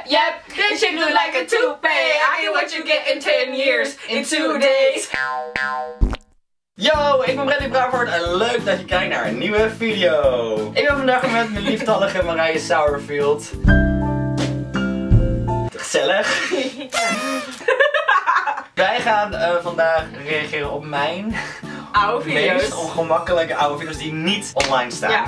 yep. This shit look like a toupee. I get what you get in 10 years, in 2 days. Yo, ik ben Bradley Bravert en leuk dat je kijkt naar een nieuwe video. Ik ben vandaag met mijn lieftallige Marije Sauerfield. Gezellig. Wij gaan vandaag reageren op mijn oude video's. meest ongemakkelijke oude video's die niet online staan. Ja.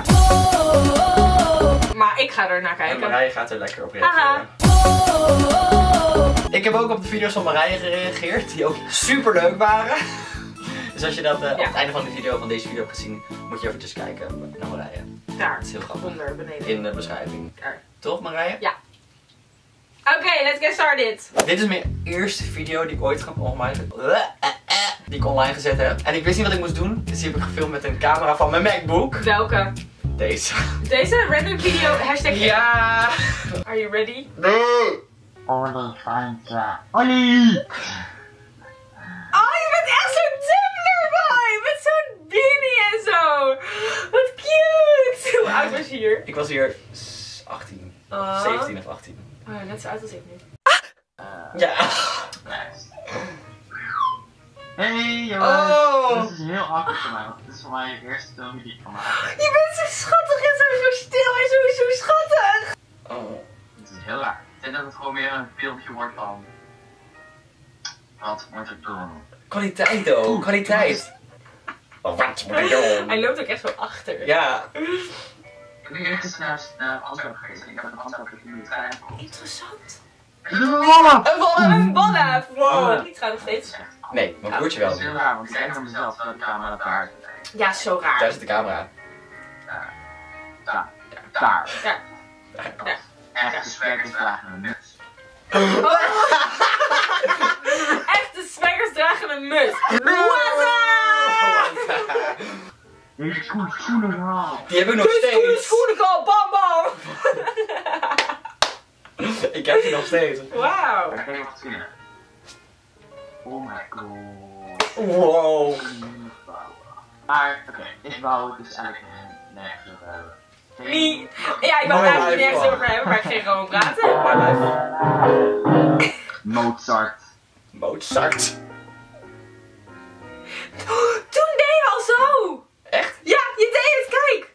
Maar ik ga er naar kijken. En Marije gaat er lekker op reageren. Ik heb ook op de video's van Marije gereageerd, die ook super leuk waren. Dus als je dat op het einde van deze video hebt gezien, moet je eventjes kijken naar Marije. Daar. Dat is heel grappig. Onder, beneden. In de beschrijving. Daar. Toch Marije? Ja. Oké, let's get started. Dit is mijn eerste video die ik ooit die ik online gezet heb. En ik wist niet wat ik moest doen, dus die heb ik gefilmd met een camera van mijn MacBook. Welke? Deze. Deze random video, hashtag. Ja. Are you ready? Nee. Ollie, Fanta. Ollie! Oh, je bent echt zo'n Tumblr-boy! Met zo'n beanie en zo! Wat cute! Hoe oud was je hier? Ik was hier 18. 17 of 18. Oh, net zo oud als ik nu. Ja. Hey jongens, Oh. dit is heel awkward voor mij, want dit is voor mij de eerste film die ik van maak. Je bent zo schattig en zo stil en zo schattig! Oh. Het is heel raar. Ik denk dat het gewoon meer een filmpje wordt van... Wat moet ik doen? Kwaliteit ook, kwaliteit. Oh, wat moet ik doen? Hij loopt ook echt zo achter. Ja. Ik ben eerst naar Antwerpen geweest en ik heb een Antwerpen in de trein. Interessant. Een wallen. Een ballen! Wow, die gaat nog steeds. Nee, mijn broertje Dat wel. is heel raar, want ik denk aan mezelf dat de camera daar zit. Ja, zo raar. Daar zit de camera. Daar. Ja. Echte swerkers dragen een muts. Echte swaggers dragen een muts. What's up? Deze schoenen haal. Die heb ik nog steeds. Schoenen, bam bam! Ik heb die nog steeds. Wauw. Daar kun je wat zien. Oh my god. Wow. Maar, oké, ik wou het dus eigenlijk nergens over hebben. Wie? Ja, ik wou het eigenlijk nergens over hebben, maar ik ging gewoon praten. My life. Mozart. Mozart. Toen deed je al zo! Echt? Ja, je deed het, kijk!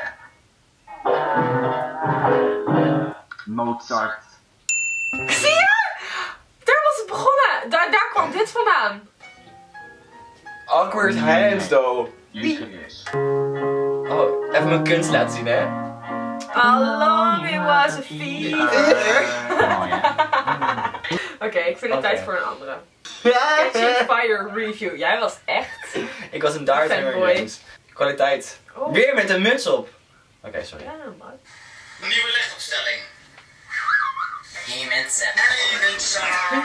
Mozart. Zie je? Daar was het begonnen. Daar kwam dit vandaan. Awkward hands though. Jezus. Oh, even mijn kunst laten zien hè. Along it was a fever. Oh ja. Oké, ik vind het tijd voor een andere. Catching Fire review. Jij was echt... Ik was een Dart Fanboy. Games. Kwaliteit. Oh. Weer met een muts op. Oké, sorry. Ja, man. Nieuwe lichtopstelling. Hey mensen. Hey mensen.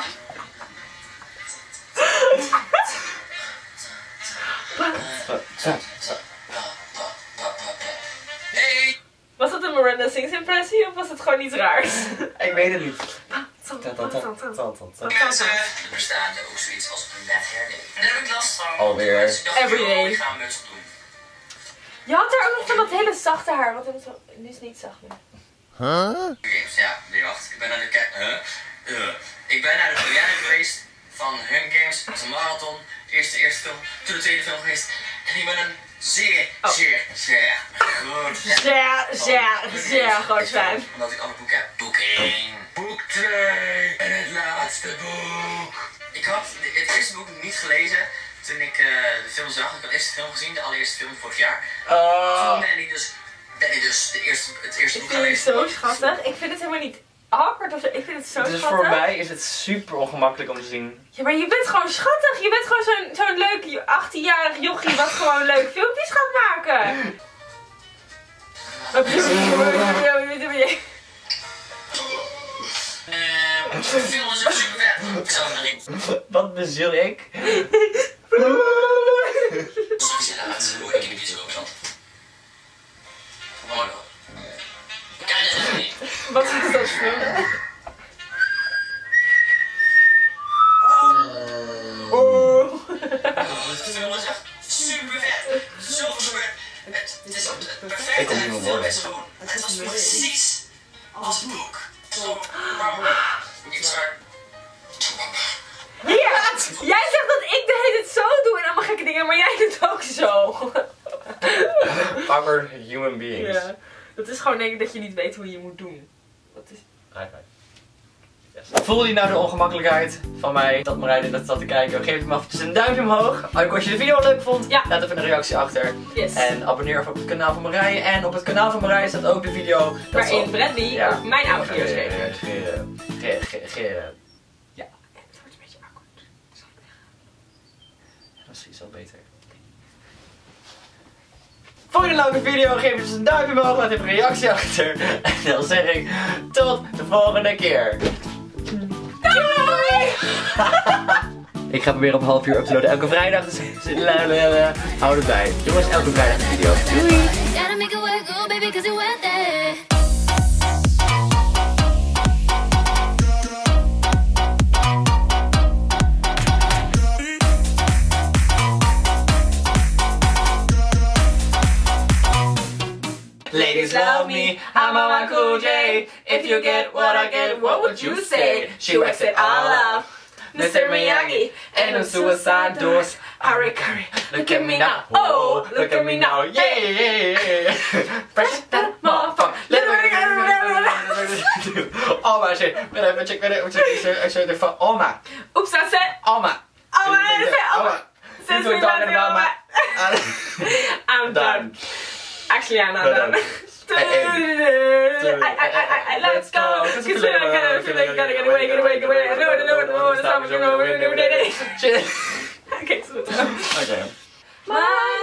Hey. Was het een Miranda Sings impressie of was het gewoon iets raars? Ik weet het niet. Mensen, er bestaat ook zoiets als een net herdenking. Daar heb ik last van. Alweer. Dus ik dacht, Every joh, day. ik ga een muts opdoen. Je had daar ook nog van dat hele zachte haar, want het nu is het niet zacht meer. Games, ja, nee, wacht. Ik ben naar de ik ben naar de première geweest van Hunger Games. Dat is een marathon. Eerste film. Toen de tweede film geweest. En ik ben een zeer groot fan. Zeer groot fan. Omdat ik alle boeken heb. Boek 1. Boek 2. En het laatste boek. Ik had het eerste boek niet gelezen toen ik de film zag. Ik had eerst de film gezien, de allereerste film vorig jaar. Toen ben ik dus het eerste boek Ik gaan vind het lezen. zo schattig. Ik vind het helemaal niet awkward of zo. Ik vind het zo Dus schattig. voor mij is het super ongemakkelijk om te zien. Ja, maar je bent gewoon schattig. Je bent gewoon zo'n leuk 18-jarig jochie wat gewoon leuke filmpjes gaat maken. De film is ook super vet. Ik zou hem erin. Wat bezil ik? Soms inderdaad, hoe ik in de bioscoop zat. Mooi hoor. Kijk eens even niet. Wat is dat voor? De film is echt super vet. Zo gebeurd. Het is ook het perfecte Ik kom niet meer worden. film. Het was precies als het boek. Zo Ik start. Hier! Jij zegt dat ik de hele tijd zo doe en allemaal gekke dingen, maar jij doet ook zo. Our human beings. Ja. Dat is gewoon denk ik dat je niet weet hoe je moet doen. Wat is... Yes. Voel je nou de ongemakkelijkheid van mij dat Marije dat zat te kijken? Geef me eventjes een duimpje omhoog. Ook als je de video leuk vond, Ja. laat even een reactie achter. Yes. En abonneer even op het kanaal van Marije. En op het kanaal van Marije staat ook de video Waarin Bradley ook mijn audio's geeft. Ja. Het wordt een beetje awkward. Misschien is wel beter. Vond je een leuke video? Geef eens een duimpje omhoog, laat even een reactie achter. En dan zeg ik tot de volgende keer. Doei! Ik ga proberen op 1,5 uur uploaden elke vrijdag, dus hou erbij. Jongens, elke vrijdag een video. Doei! Gotta make it work, oh baby, 'cause you're worth it. Ladies love me, I'm a cool J. If you get what I get, what would you say? She works it all up. Mr. Miyagi and the suicide doors. Hurry, hurry, look at me now. Oh, look at me now. Yeah. Fresh that motherfucker. Oma, zeg. Ik zeg van Oma. Oeps, dat zei... Oma. Oma, dat zei Oma. You doing talking about my... I'm done. Actually, I'm not done. Let's go. Cause I feel like I gotta get away. No. Shit. Okay, so Okay. Bye.